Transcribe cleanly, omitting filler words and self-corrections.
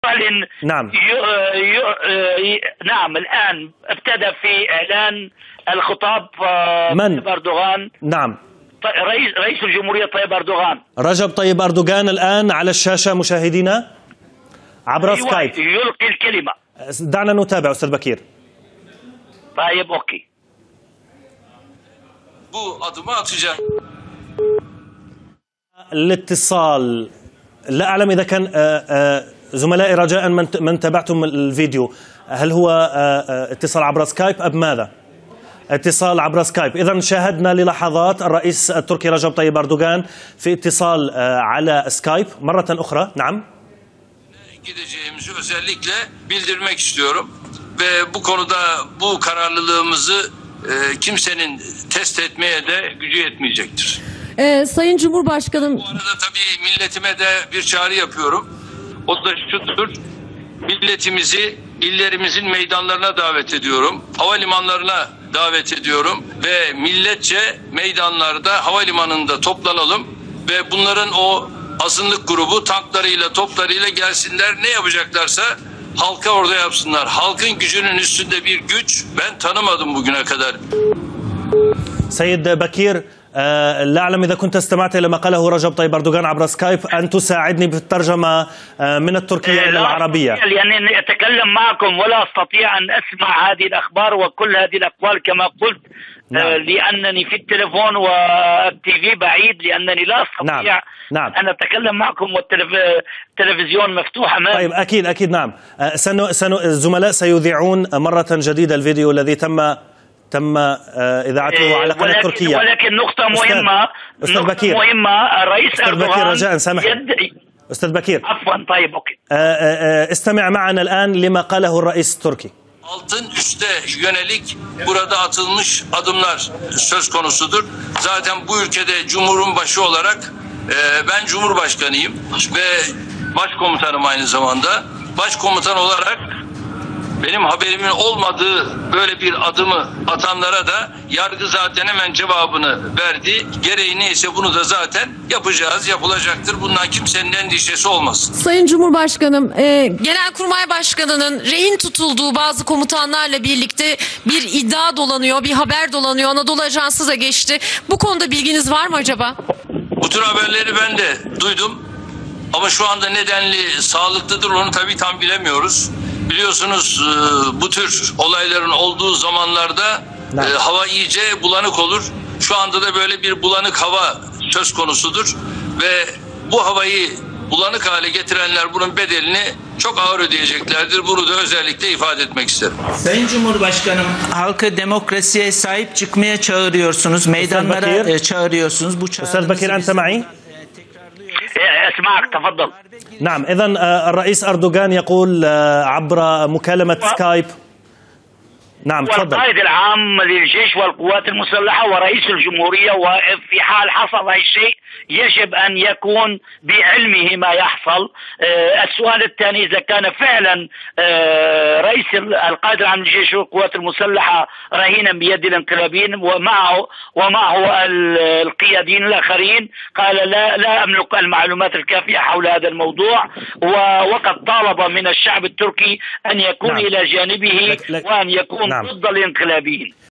نعم. نعم، الآن ابتدى في إعلان الخطاب من؟ أردوغان. نعم، رئيس الجمهورية طيب أردوغان. رجب طيب أردوغان الآن على الشاشة مشاهدينا عبر سكايب يلقي الكلمة. دعنا نتابع أستاذ بكير. طيب أوكي. الاتصال، لا أعلم إذا كان زملائي رجاء من تابعتم الفيديو، هل هو اتصال عبر سكايب أم ماذا؟ اتصال عبر سكايب. إذا شاهدنا للحظات الرئيس التركي رجب طيب أردوغان في اتصال على سكايب مرة أخرى. نعم. Gideceğimizi özellikle bildirmek istiyorum ve bu konuda bu kararlılığımızı kimsenin test etmeye de gücü yetmeyecektir. Sayın Cumhurbaşkanım. Bu arada tabii milletime de bir çağrı yapıyorum. O da şudur: milletimizi illerimizin meydanlarına davet ediyorum. Havalimanlarına davet ediyorum ve milletçe meydanlarda, havalimanında toplanalım ve bunların o azınlık grubu tanklarıyla, toplarıyla gelsinler, ne yapacaklarsa halka orada yapsınlar. Halkın gücünün üstünde bir güç ben tanımadım bugüne kadar. سيد بكير، لا أعلم إذا كنت استمعت إلى ما قاله رجب طيب أردوغان عبر سكايب، أن تساعدني بالترجمة من التركية إلى العربية. لأنني أتكلم معكم ولا أستطيع أن أسمع هذه الأخبار وكل هذه الأقوال كما قلت. نعم. لأنني في التليفون والتي في بعيد، لأنني لا أستطيع. نعم. أن أتكلم معكم والتلفزيون مفتوح أمامي. طيب أكيد نعم. الزملاء سيذيعون مرة جديدة الفيديو الذي تم إذاعته على قناة تركية. ولكن نقطة مهمة. أستاذ بكير. مهمة. الرئيس أردوغان رجاء سامحني. أستاذ بكير. عفوا. طيب أوكي. استمع معنا الآن لما قاله الرئيس التركي. Altın üste yönelik burada atılmış adımlar söz konusudur. Zaten bu ülkede Cumhur'un başı olarak ben Cumhurbaşkanıyım ve başkomutanım aynı zamanda. Başkomutan olarak benim haberimin olmadığı böyle bir adımı atanlara da yargı zaten hemen cevabını verdi. Gereği neyse bunu da zaten yapacağız, yapılacaktır. Bundan kimsenin endişesi olmasın. Sayın Cumhurbaşkanım, Genelkurmay Başkanı'nın rehin tutulduğu bazı komutanlarla birlikte bir iddia dolanıyor, bir haber dolanıyor. Anadolu Ajansı da geçti. Bu konuda bilginiz var mı acaba? Bu tür haberleri ben de duydum. Ama şu anda nedenli sağlıklıdır onu tabii tam bilemiyoruz. Biliyorsunuz bu tür olayların olduğu zamanlarda hava iyice bulanık olur. Şu anda da böyle bir bulanık hava söz konusudur. Ve bu havayı bulanık hale getirenler bunun bedelini çok ağır ödeyeceklerdir. Bunu da özellikle ifade etmek isterim. Sayın Cumhurbaşkanım, halka demokrasiye sahip çıkmaya çağırıyorsunuz. Meydanlara çağırıyorsunuz. Bu أستاذ بكير أنت معي؟ أسمعك تفضل. نعم، إذن الرئيس أردوغان يقول عبر مكالمة سكايب. نعم تفضل. والقائد العام للجيش والقوات المسلحة ورئيس الجمهورية، وفي حال حصل أي شيء يجب أن يكون بعلمه ما يحصل. السؤال الثاني: إذا كان فعلا رئيس القائد العام للجيش والقوات المسلحة رهينا بيد الانقلابيين ومعه القياديين الآخرين، قال لا أملك المعلومات الكافية حول هذا الموضوع، وقد طالب من الشعب التركي أن يكون إلى جانبه وأن يكون ضد الانقلابيين.